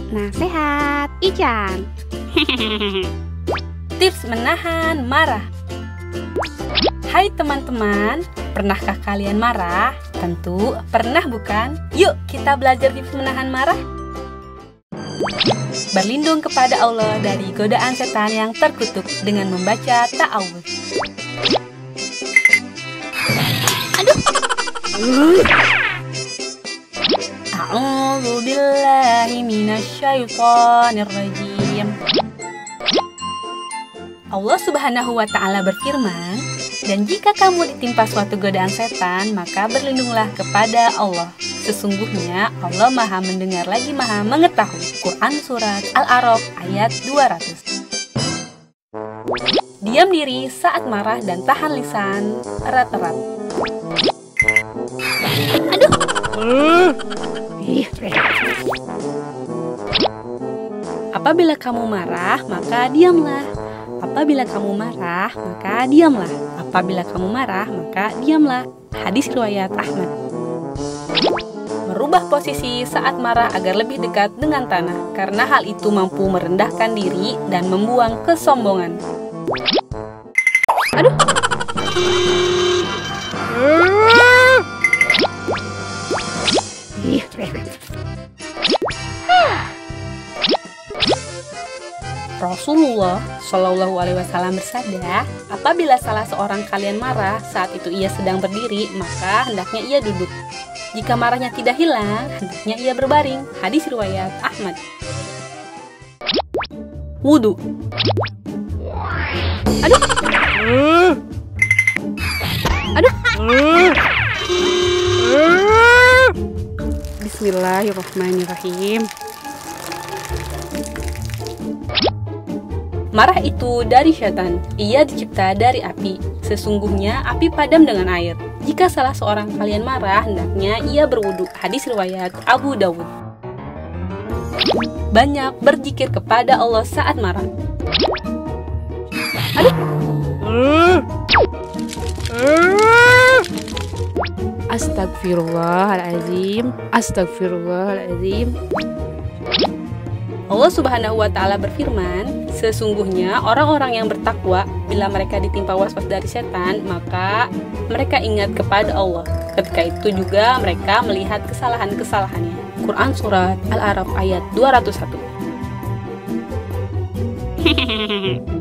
Nasihat Ican. Tips menahan marah. Hai teman-teman, pernahkah kalian marah? Tentu pernah bukan? Yuk kita belajar tips menahan marah. Berlindung kepada Allah dari godaan setan yang terkutuk dengan membaca ta'awudz. A'udzu billahi minasyaitonir rajim. Allah Subhanahu wa Ta'ala berfirman, dan jika kamu ditimpa suatu godaan setan, maka berlindunglah kepada Allah. Sesungguhnya Allah Maha mendengar lagi Maha mengetahui. Quran Surat Al-A'raf ayat 200. Diam diri saat marah dan tahan lisan erat-erat. Apabila kamu marah, maka diamlah. Apabila kamu marah, maka diamlah. Apabila kamu marah, maka diamlah. Hadis riwayat Ahmad. Merubah posisi saat marah agar lebih dekat dengan tanah, karena hal itu mampu merendahkan diri dan membuang kesombongan. Rasulullah Shallallahu Alaihi Wasallam bersabda, apabila salah seorang kalian marah saat itu ia sedang berdiri, maka hendaknya ia duduk. Jika marahnya tidak hilang, hendaknya ia berbaring. Hadis riwayat Ahmad. Wudu. Bismillahirrahmanirrahim. Marah itu dari syaitan. Ia dicipta dari api. Sesungguhnya api padam dengan air. Jika salah seorang kalian marah, hendaknya ia berwudu. Hadis riwayat Abu Dawud. Banyak berzikir kepada Allah saat marah. Astagfirullahaladzim. Astagfirullahaladzim. Allah Subhanahu wa Ta'ala berfirman, sesungguhnya orang-orang yang bertakwa, bila mereka ditimpa waswas dari setan, maka mereka ingat kepada Allah. Ketika itu juga mereka melihat kesalahan-kesalahannya. Quran Surat Al-A'raf ayat 201.